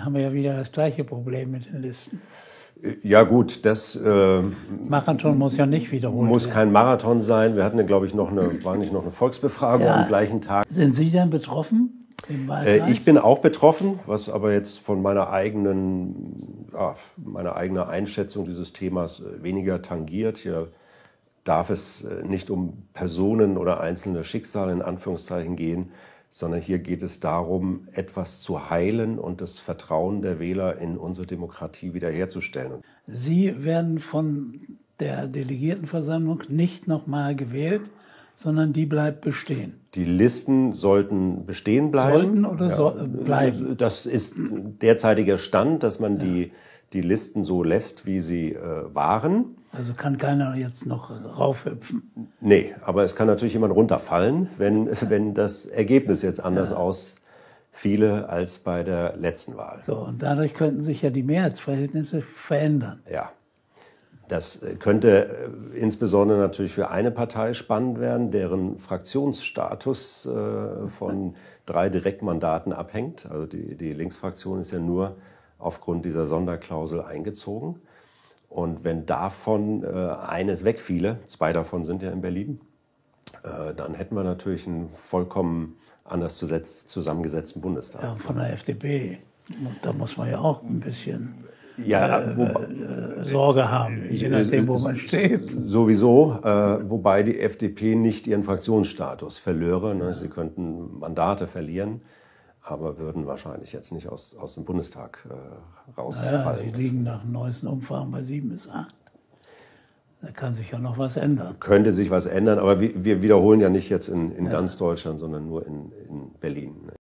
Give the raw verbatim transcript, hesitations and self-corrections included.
Haben wir ja wieder das gleiche Problem mit den Listen. Ja gut, das äh, Marathon muss ja nicht wiederholt muss werden. kein Marathon sein. Wir hatten ja, glaube ich, noch eine, war nicht noch eine Volksbefragung Ja. am gleichen Tag. Sind Sie denn betroffen im Wahlkreis? Äh, ich bin auch betroffen, was aber jetzt von meiner eigenen, ja, meiner eigenen Einschätzung dieses Themas weniger tangiert. Hier darf es nicht um Personen oder einzelne Schicksale in Anführungszeichen gehen, sondern hier geht es darum, etwas zu heilen und das Vertrauen der Wähler in unsere Demokratie wiederherzustellen. Sie werden von der Delegiertenversammlung nicht nochmal gewählt, sondern die bleibt bestehen. Die Listen sollten bestehen bleiben. Sollten oder ja, so, äh, bleiben? Das ist derzeitiger Stand, dass man ja. die, die Listen so lässt, wie sie äh, waren. Also kann keiner jetzt noch raufhüpfen? Nee, aber es kann natürlich jemand runterfallen, wenn, wenn das Ergebnis jetzt anders ja. ausfiele als bei der letzten Wahl. So, und dadurch könnten sich ja die Mehrheitsverhältnisse verändern. Ja, das könnte insbesondere natürlich für eine Partei spannend werden, deren Fraktionsstatus äh, von drei Direktmandaten abhängt. Also die, die Linksfraktion ist ja nur aufgrund dieser Sonderklausel eingezogen. Und wenn davon äh, eines wegfiele, zwei davon sind ja in Berlin, äh, dann hätten wir natürlich einen vollkommen anders zusammengesetzten Bundestag. Ja, von der F D P. Da muss man ja auch ein bisschen ja, äh, wo, äh, Sorge haben, je nachdem, wo man steht. Sowieso, äh, wobei die F D P nicht ihren Fraktionsstatus verlöre. Ne? Sie könnten Mandate verlieren, aber würden wahrscheinlich jetzt nicht aus, aus dem Bundestag äh, rausfallen. Ja, sie liegen nach neuesten Umfragen bei sieben bis acht. Da kann sich ja noch was ändern. Könnte sich was ändern, aber wir, wir wiederholen ja nicht jetzt in, in ja. ganz Deutschland, sondern nur in, in Berlin.